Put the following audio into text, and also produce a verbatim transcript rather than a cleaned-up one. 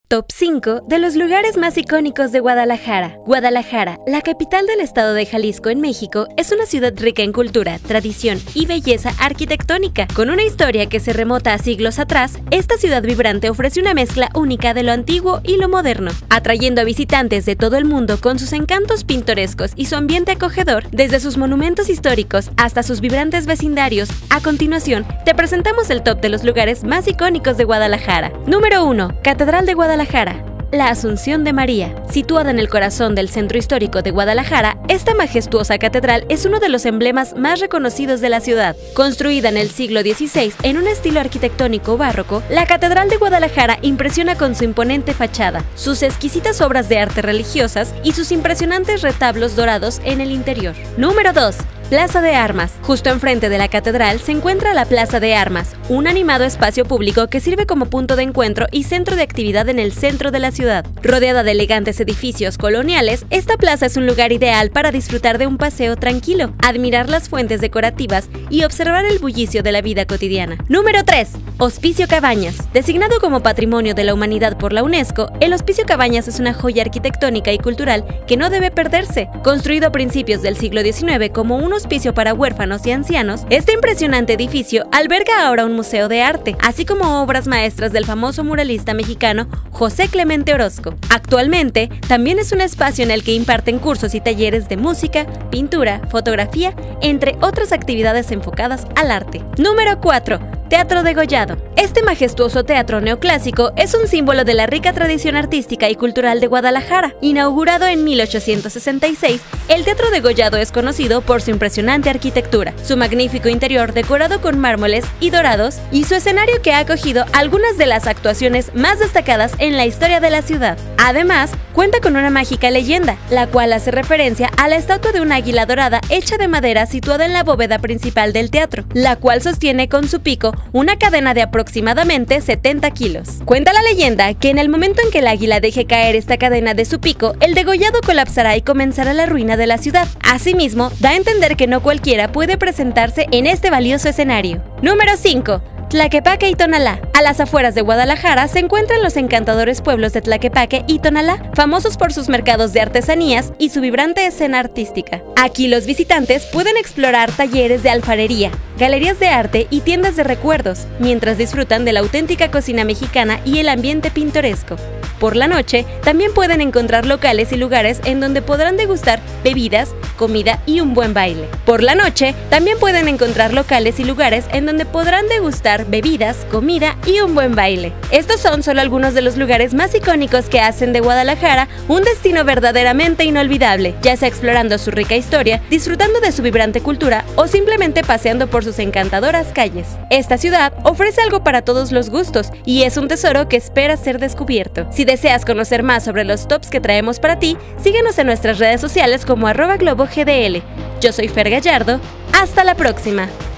Top cinco de los lugares más icónicos de Guadalajara. Guadalajara, la capital del estado de Jalisco en México, es una ciudad rica en cultura, tradición y belleza arquitectónica. Con una historia que se remota a siglos atrás, esta ciudad vibrante ofrece una mezcla única de lo antiguo y lo moderno, atrayendo a visitantes de todo el mundo con sus encantos pintorescos y su ambiente acogedor, desde sus monumentos históricos hasta sus vibrantes vecindarios. A continuación, te presentamos el top de los lugares más icónicos de Guadalajara. Número uno. Catedral de Guadalajara. La Asunción de María. Situada en el corazón del centro histórico de Guadalajara, esta majestuosa catedral es uno de los emblemas más reconocidos de la ciudad. Construida en el siglo dieciséis en un estilo arquitectónico barroco, la Catedral de Guadalajara impresiona con su imponente fachada, sus exquisitas obras de arte religiosas y sus impresionantes retablos dorados en el interior. Número dos. Plaza de Armas. Justo enfrente de la catedral se encuentra la Plaza de Armas, un animado espacio público que sirve como punto de encuentro y centro de actividad en el centro de la ciudad. Rodeada de elegantes edificios coloniales, esta plaza es un lugar ideal para disfrutar de un paseo tranquilo, admirar las fuentes decorativas y observar el bullicio de la vida cotidiana. Número tres. Hospicio Cabañas. Designado como Patrimonio de la Humanidad por la UNESCO, el Hospicio Cabañas es una joya arquitectónica y cultural que no debe perderse. Construido a principios del siglo diecinueve como un hospicio para huérfanos y ancianos, este impresionante edificio alberga ahora un museo de arte, así como obras maestras del famoso muralista mexicano José Clemente Orozco. Actualmente, también es un espacio en el que imparten cursos y talleres de música, pintura, fotografía, entre otras actividades enfocadas al arte. Número cuatro. Teatro Degollado. Este majestuoso teatro neoclásico es un símbolo de la rica tradición artística y cultural de Guadalajara. Inaugurado en mil ochocientos sesenta y seis, el Teatro Degollado es conocido por su impresionante arquitectura, su magnífico interior decorado con mármoles y dorados y su escenario que ha acogido algunas de las actuaciones más destacadas en la historia de la ciudad. Además, cuenta con una mágica leyenda, la cual hace referencia a la estatua de un águila dorada hecha de madera situada en la bóveda principal del teatro, la cual sostiene con su pico una cadena de aproximadamente setenta kilos. Cuenta la leyenda que en el momento en que el águila deje caer esta cadena de su pico, el degollado colapsará y comenzará la ruina de la ciudad. Asimismo, da a entender que no cualquiera puede presentarse en este valioso escenario. Número cinco. Tlaquepaque y Tonalá. A las afueras de Guadalajara se encuentran los encantadores pueblos de Tlaquepaque y Tonalá, famosos por sus mercados de artesanías y su vibrante escena artística. Aquí los visitantes pueden explorar talleres de alfarería, galerías de arte y tiendas de recuerdos, mientras disfrutan de la auténtica cocina mexicana y el ambiente pintoresco. Por la noche, también pueden encontrar locales y lugares en donde podrán degustar bebidas, comida y un buen baile. Por la noche, también pueden encontrar locales y lugares en donde podrán degustar bebidas, comida y un buen baile. Estos son solo algunos de los lugares más icónicos que hacen de Guadalajara un destino verdaderamente inolvidable, ya sea explorando su rica historia, disfrutando de su vibrante cultura o simplemente paseando por sus encantadoras calles. Esta ciudad ofrece algo para todos los gustos y es un tesoro que espera ser descubierto. Si deseas conocer más sobre los tops que traemos para ti, síguenos en nuestras redes sociales como arroba globo G D L. Yo soy Fer Gallardo. ¡Hasta la próxima!